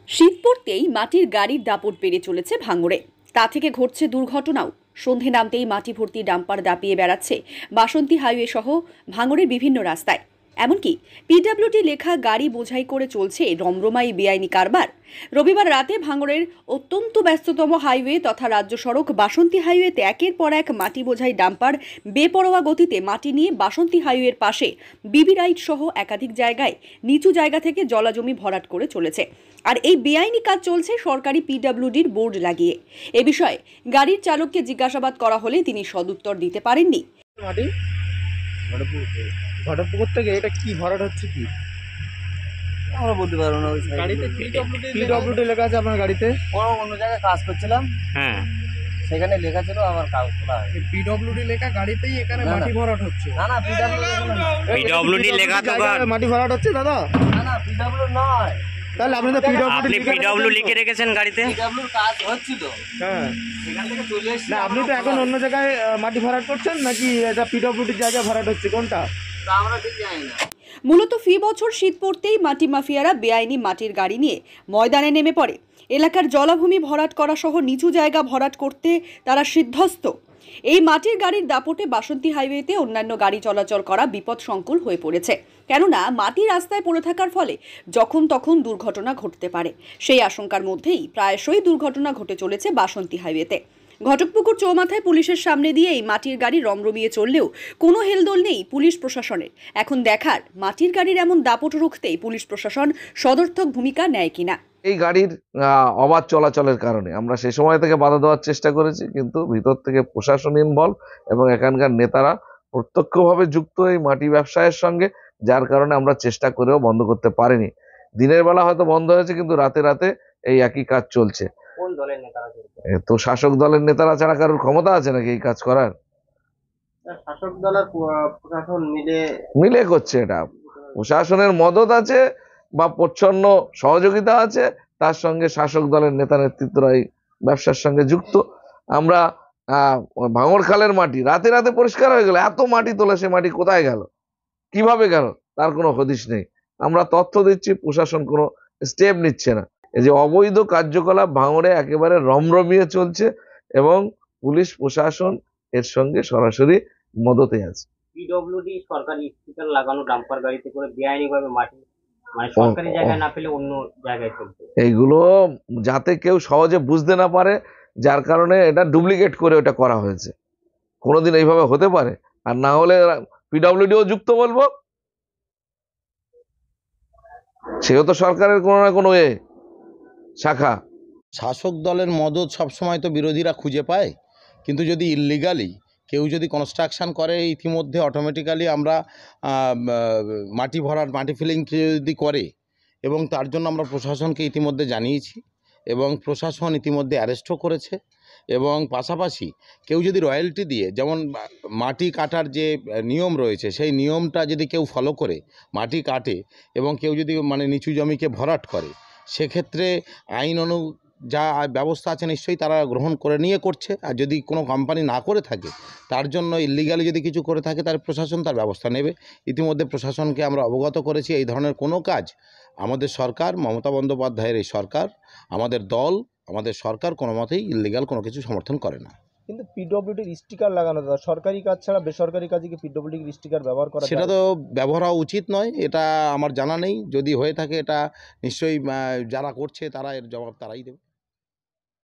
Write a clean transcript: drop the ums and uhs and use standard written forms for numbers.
শীত পড়তেই মাটির গাড়ির দাপট বেড়ে চলেছে ভাঙড়ে। তা থেকে ঘটছে দুর্ঘটনাও। সন্ধে নামতেই মাটি ভর্তি ডাম্পার দাপিয়ে বেড়াচ্ছে বাসন্তী হাইওয়ে সহ ভাঙড়ের বিভিন্ন রাস্তায়। এমনকি পিডব্লিউডি লেখা গাড়ি বোঝাই করে চলছে রমরমাই বেআইনি কারবার। রবিবার রাতে ভাঙড়ের অত্যন্ত ব্যস্ততম হাইওয়ে তথা রাজ্য সড়ক বাসন্তী হাইওয়েতে একের পর এক মাটি বোঝাই ডাম্পার বেপরোয়া গতিতে মাটি নিয়ে বাসন্তী হাইওয়ের পাশে বিবি রাইট সহ একাধিক জায়গায় নিচু জায়গা থেকে জলাজমি ভরাট করে চলেছে। আর এই বেআইনি কাজ চলছে সরকারি পিডব্লিউডির বোর্ড লাগিয়ে। এ বিষয়ে গাড়ির চালককে জিজ্ঞাসাবাদ করা হলে তিনি সদুত্তর দিতে পারেননি। ঘটকপুকুর থেকে এটা কি ভরাট হচ্ছে কি আমরা বলতে পারবো না। গাড়িতে পিডব্লিউডি লেখা আছে আপনার গাড়িতে? অন্য জায়গায় কাজ করছিলাম, হ্যাঁ সেখানে লেখা ছিল, আমার কাজ খোলা হয়। পিডব্লিউডি লেখা গাড়িতেই এখানে মাটি ভরাট হচ্ছে? না না, পিডব্লিউডি লেখা তো মাটি ভরাট হচ্ছে দাদা? না না, পিডব্লিউ নয়। তাহলে আপনি তো পিডব্লিউ লিখে রেখেছেন গাড়িতে? পিডব্লিউর কাজ হচ্ছিল, হ্যাঁ, সেখান থেকে চলে এসেছি। না আপনি তো এখন অন্য জায়গায় মাটি ভরাট করছেন নাকি এটা পিডব্লিউডির জায়গায় ভরাট হচ্ছে, কোনটা আমরা ঠিক জানি না। মূলত ফি বছর শীত পড়তেই মাটি মাফিয়ারা বেআইনি মাটির গাড়ি নিয়ে ময়দানে নেমে পড়ে। এলাকার জলাভূমি ভরাট করা সহ নিচু জায়গা ভরাট করতে তারা সিদ্ধস্ত। এই মাটির গাড়ির দাপটে বাসন্তী হাইওয়েতে অন্যান্য গাড়ি চলাচল করা বিপদসংকুল হয়ে পড়েছে। কেননা মাটি রাস্তায় পড়ে থাকার ফলে যখন তখন দুর্ঘটনা ঘটতে পারে। সেই আশঙ্কার মধ্যেই প্রায়শই দুর্ঘটনা ঘটে চলেছে বাসন্তী হাইওয়েতে। ঘটকপুকুর চৌমাথায় পুলিশের সামনে দিয়ে এই মাটির গাড়ি রমরমিয়ে চললেও কোনো হেলদোল নেই পুলিশ প্রশাসনের। এখন দেখার মাটির গাড়ির এমন দাপট রুখতেই পুলিশ প্রশাসন সদর্থক ভূমিকা নেয় কিনা। এই গাড়ির অবাধ চলাচলের কারণে আমরা সেই সময় থেকে বাধা দেওয়ার চেষ্টা করেছি, কিন্তু ভিতর থেকে প্রশাসন ইনভলভ এবং এখানকার নেতারা প্রত্যক্ষভাবে যুক্ত এই মাটি ব্যবসায়ের সঙ্গে, যার কারণে আমরা চেষ্টা করেও বন্ধ করতে পারিনি। দিনের বেলা হয়তো বন্ধ হয়েছে, কিন্তু রাতে রাতে এই একই কাজ চলছে। কোন দলের নেতারা? তো শাসক দলের নেতারা ছাড়া কারোর ক্ষমতা আছে নাকি এই কাজ করার? শাসক দলের প্রশাসন মিলে করছে এটা। প্রশাসনের মদত আছে বা প্রচ্ছন্ন সহযোগিতা আছে, তার সঙ্গে শাসক দলের নেতা নেতৃত্বরা এই ব্যবসার সঙ্গে যুক্ত। আমরা ভাঙড় খালের মাটি রাতে রাতে পরিষ্কার হয়ে গেল, এত মাটি তোলে, সে মাটি কোথায় গেল, কিভাবে গেল, তার কোনো হদিশ নেই। আমরা তথ্য দিচ্ছি, প্রশাসন কোনো স্টেপ নিচ্ছে না। এই যে অবৈধ কার্যকলাপ ভাঙড়ে একেবারে রমরমিয়ে চলছে এবং পুলিশ প্রশাসন এর সঙ্গে সরাসরি মদতে আছে। পিডব্লিউডি সরকারি স্টিকার লাগানো ডাম্পার গাড়িতে করে বেআইনিভাবে মাটি, মানে সরকারি জায়গায় না পেলে অন্য জায়গায় চলছে। এইগুলো যাতে কেউ সহজে বুঝতে না পারে, যার কারণে এটা ডুপ্লিকেট করে ওটা করা হয়েছে। কোনোদিন এইভাবে হতে পারে? আর না হলে পিডব্লিউডিও যুক্ত বলবো, সেও তো সরকারের কোনো না কোনো শাখা। শাসক দলের মদত সবসময় তো বিরোধীরা খুঁজে পায়, কিন্তু যদি ইললিগালি কেউ যদি কনস্ট্রাকশন করে, ইতিমধ্যে অটোমেটিক্যালি আমরা মাটি ভরাট, মাটি ফিলিং যদি করে, এবং তার জন্য আমরা প্রশাসনকে ইতিমধ্যে জানিয়েছি এবং প্রশাসন ইতিমধ্যে অ্যারেস্টও করেছে। এবং পাশাপাশি কেউ যদি রয়্যালটি দিয়ে, যেমন মাটি কাটার যে নিয়ম রয়েছে, সেই নিয়মটা যদি কেউ ফলো করে মাটি কাটে এবং কেউ যদি মানে নিচু জমিকে ভরাট করে, সেক্ষেত্রে আইন যা ব্যবস্থা আছে নিশ্চয়ই তারা গ্রহণ করে নিয়ে করছে। আর যদি কোনো কোম্পানি না করে থাকে, তার জন্য ইলিগালি যদি কিছু করে থাকে, তার প্রশাসন তার ব্যবস্থা নেবে। ইতিমধ্যে প্রশাসনকে আমরা অবগত করেছি এই ধরনের কোনো কাজ আমাদের সরকার, মমতা বন্দ্যোপাধ্যায়ের এই সরকার, আমাদের দল, আমাদের সরকার কোনো মতেই ইলিগাল কোনো কিছু সমর্থন করে না। কিন্তু পিডব্লিউডির স্টিকার লাগানো, দাদা সরকারি কাজ ছাড়া বেসরকারি কাজে কি পিডব্লিউডির স্টিকার ব্যবহার করা? সেটা তো ব্যবহার হওয়া উচিত নয়, এটা আমার জানা নেই। যদি হয়ে থাকে, এটা নিশ্চয়ই যারা করছে তারা এর জবাব তারাই দেবে।